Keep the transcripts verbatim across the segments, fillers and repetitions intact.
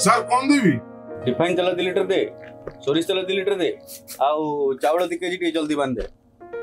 Sir कौन देवी refine तेल दि litre दे सोरिष तेल दि लिटर दे आउ चावल दि केजी जल्दी बांध दे।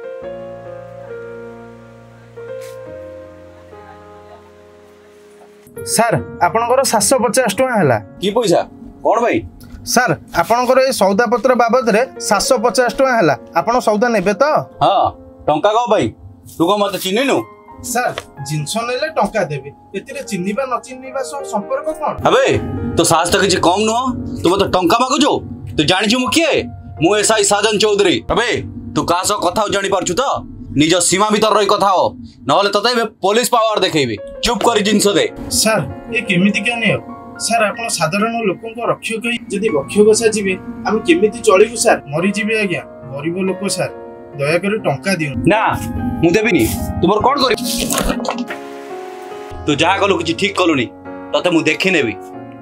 सर आपनकर सात सौ पचास टका हैला की पैसा कौन भाई सर आपनकर ए सौदा पत्र बाबद रे सात सौ पचास टका हैला आपण सौदा नेबे तो हां टंका गो भाई तू को मत चिन्हिनु सर जिंस नेले टंका देबे एतिरे चिन्हिबा न चिन्हिबा सब संपर्क कोन अबे तो साहस तो किछ कम न तू मत टंका मागु जो तू जानि छु मुखिए मु एसआई साजन चौधरी अबे तू का सो कथा जानि पारछु तो निज सीमा भीतर रही कथा हो नहले तते पुलिस पावर देखेबी चुप करी जिंस दे। सर ए केमिति क्या ने सर आपण साधारण लोकन को रक्षक जदी रक्षक सा जीवे हम केमिति चलिबु सर मरि जीवे आज्ञा गरीब लोक सर दया कर टंका दियो ना मु देबिनी तुमर कोन करी तू जा गलो किछ ठीक कलुनी तते मु देखि नेबी।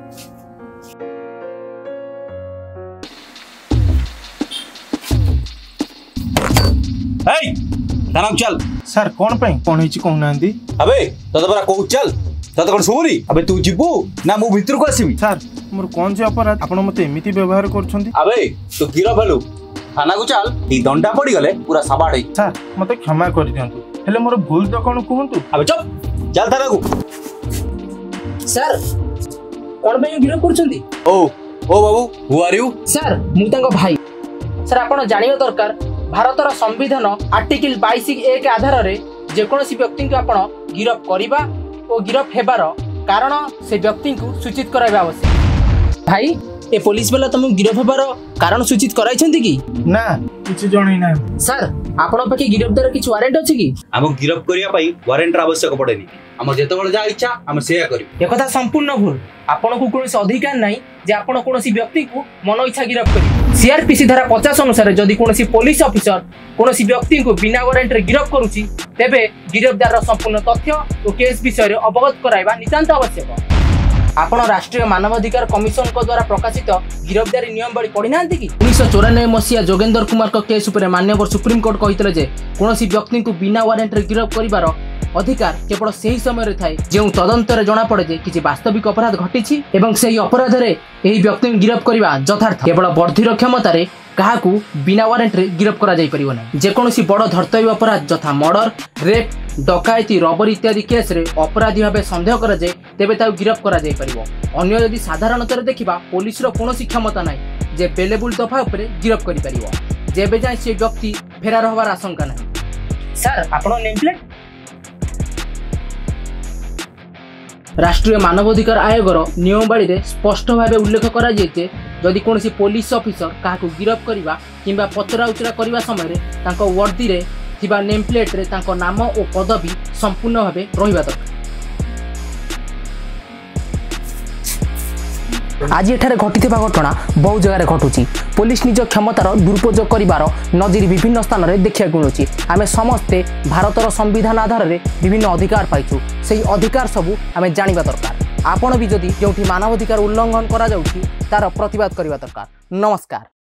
ए थाना चल सर कोन पे कोन हिची कोन नांदी अबे तते बरा को चल तते कोन सुबुरी अबे तू जिबू ना मु भीतर को आसीबी सर मोर कोन जे अपराध आपण मते एमिति व्यवहार करछंती अबे तू गिरा भेलु थाना को चल ई दंडा पड़ी गले पूरा सबाड़ है सर मते क्षमा कर दियंतु हेले मोर भूल तो कोन कहंतु अबे चुप चल थाना को सर कोन पे गिरफ करछंती ओ ओ बाबू हु आर यू सर मु तांको भाई सर आपण जानियो दरकार भारतर संविधान आर्टिकल बाईस एक आधार रे जे कोनोसी व्यक्ति को आपण गिरफ करिबा ओ गिरफ हेबार कारण से व्यक्ति को सूचित कराइबा आवश्यक। भाई ए पुलिस वाला तुम गिरफ हेबार कारण सूचित कराइछंती कि ना किछ जणै ना सर आपण पके गिरफ्तार किछ वारंट अछि कि हम गिरफ करिया पई वारंट आवश्यक पड़ेनी हम जेतेबेले जा इच्छा हम सेया करियो। ए कथा संपूर्ण भूल आपण को कोनोसी अधिकार नै जे आपण कोनोसी व्यक्ति को मन इच्छा गिरफ करी। सीआरपीसी धारा पचास अनुसार जदि कोनोसी पुलिस ऑफिसर कोनोसी व्यक्ति को बिना वारंट रे गिरफ करूची तेबे गिरफ्तार संपूर्ण तथ्य और केस विषय रे अवगत कराइबा नितांत आवश्यक। आपण राष्ट्रीय मानवाधिकार कमिशन को द्वारा प्रकाशित गिरफ्तारी नियम बड़ी पढ़ी नांती कि उन्नीस सौ चौरानवे मसीहा जोगेंद्र कुमार को केस उपरे माननीय सुप्रीम कोर्ट कहितले जे कोनोसी व्यक्ति को बिना वारंट रे गिरफ करिवार अधिकार केवल सही समय रे थाए जेउ तदंतर जणा पड़े जे किछि वास्तविक अपराध घटिछि एवं सेही अपराध रे एही व्यक्ति को गिरफ करिवा यथार्थ केवल वर्धिर क्षमता रे काहाकू बिना वारंट रे गिरफ करा जाई परिबो नै। जे कोनोसी बड़ धर्तव्य अपराध यथा मर्डर रेप डकायती रबर इत्यादि केस रे अपराधी भाबे संदेह करा जाय तेबे ताउ गिरफ करा जाई परिबो। अन्य यदि साधारणतर देखिबा पुलिस रो कोनोसी क्षमता नै जे बेलेबुल दफा उपरे गिरफ करि परिबो जेबे जाय से व्यक्ति फेरार होबार आशंका नै। सर आपण नेम प्लेट राष्ट्रीय मानवाधिकार आयोगर नियमावली रे स्पष्ट भाव उल्लेख करा जायते जदि कोनोसी पुलिस ऑफिसर काहाकू गिरफ करिबा किंबा पचरा उचरा करिबा समय रे तांको वर्दी रे थिबा नेम प्लेट रे तांको नाम और पदवी संपूर्ण भावे रहिबा दरकार। आज एठारे घटिथिबा घटना बहु जगह रे घटुची पुलिस निज क्षमतार दुरुपयोग करिवार नजर विभिन्न स्थान रे देखिया मिलुची। आमे समस्ते भारतर संविधान आधार रे विभिन्न अधिकार पाइछु सेही अधिकार सबु आमे जानिबा दरकार। आपण भी जदि जोठी मानवाधिकार उल्लंघन करा जाउची तार प्रतिवाद करिबा दरकार। नमस्कार।